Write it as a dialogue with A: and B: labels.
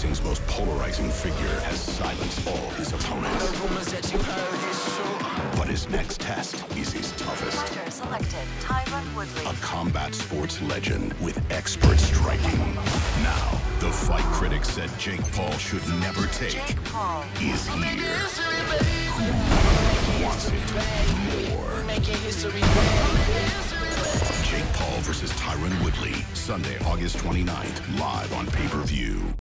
A: boxing's most polarizing figure has silenced all his opponents.
B: The rumors that you heard is true.
A: But his next test is his toughest.
C: Fighter selected, Tyron Woodley.
A: A combat sports legend with expert striking. Now, the fight critics said Jake Paul should never take
C: Jake Paul
A: is here. Who wants it more?
B: Making history.
A: Jake Paul versus Tyron Woodley, Sunday, August 29th, live on pay-per-view.